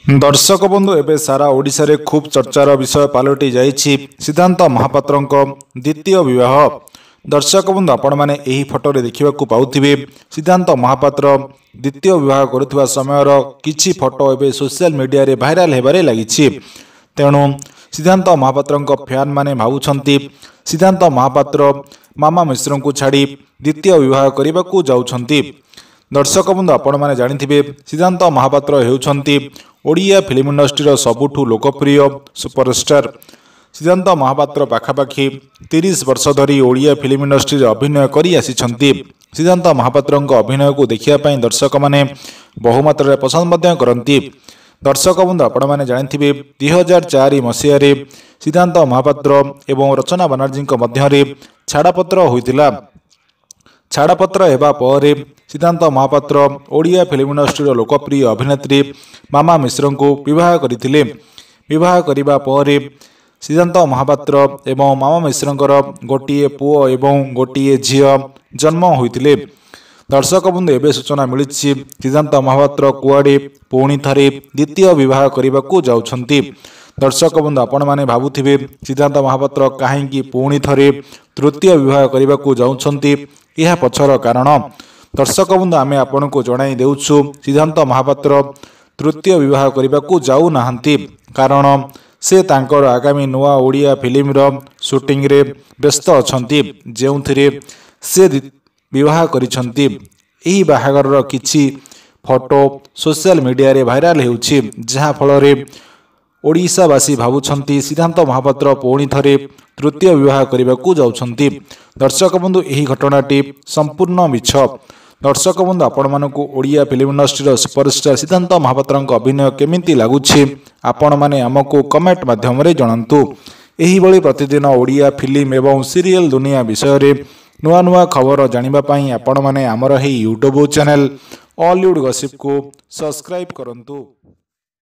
दर्शक बंधु एवं सारा ओडिशा रे खूब चर्चार विषय पलटि जाइछि सिद्धांत महापात्रंक द्वितीय विवाह। दर्शक बंधु आपण माने एही फोटो रे देखिबाकू पाउथिबे सिद्धांत महापात्र द्वितीय विवाह करुवा समयर किछि फोटो एवं सोशल मीडिया रे भाइराल हेबारे लागिछि। तेणु सिद्धांत महापात्रंक फैन माने भावुछंती सिद्धांत महापात्र मामा मिश्र को छाड़ी द्वितीय विवाह करने जाउछंती। दर्शक बंधु आपण माने जानिथिबे सिद्धांत महापात्र हेउछंती ओडिया फिल्म इंडस्ट्री सबुठु लोकप्रिय सुपरस्टार। सिद्धांत महापात्र पाखापाखि 30 वर्ष धरी ओडिया फिल्म इंडस्ट्री अभिनय करी आसिछंती। सिद्धांत महापात्र अभिनय को देखिया पई दर्शक माने बहुमात्रा पसंद मध्य करंती। दर्शक बंधु आपण माने जानिथिबे 2004 मसीह रे सिद्धांत महापात्र एवं रचना बनर्जी मध्य छाड़पत्र होइतिला। छाड़पत्र हेबा परे सिद्धांत महापात्र ओडिया फिल्म इंडस्ट्री लोकप्रिय अभिनेत्री मामा मिश्र को विवाह करथिले। विवाह करिबा परे सिद्धांत महापात्र एवं मामा मिश्रंकर गोटिए पुओ एवं गोटिए झियो जन्म होइतिले। दर्शक बंधु एबे सूचना मिली सिद्धांत महापात्र कुआडे पुणी थरे द्वितीय विवाह करने जाउछंती। दर्शक बंधु आपण माने भाबुथिबे सिद्धांत महापात्र काहेकि पुणी थरे तृतीय विवाह करने जाउछंती यह पछर कारण। दर्शक बंधु आमे आपण को जणाई देउछु सिद्धांत महापात्र तृतीय विवाह करने जाऊ नाहंती कारण से तांकर आगामी नुआ ओडिया फिल्म रो शूटिंग रे व्यस्त अछंती जेउथिरे से विवाह करिसंती। एही बाहागर रो किछि फोटो सोशल मीडिया रे भाइराल हेउछि जहा फल रे ओडिशावासी भावुछंती सिद्धांत महापात्र पुणी थरे तृतीय विवाह करने जाउछंती। दर्शक बंधु एही घटनाटी संपूर्ण मिछ। दर्शक बंधु आपण मानकु Odia film industry superstar Siddhant Mahapatra अभिनय केमिति लागुछि आपण माने हमको कमेंट माध्यम रे जणांतु। एही भली प्रतिदिन ओडिया फिल्म एवं सीरियल दुनिया विषय रे नुआ नुआ खबर जानिबा पई आपण माने हमर हे यूट्यूब चैनल ऑलीवुड गॉसिप को सब्सक्राइब करंतु।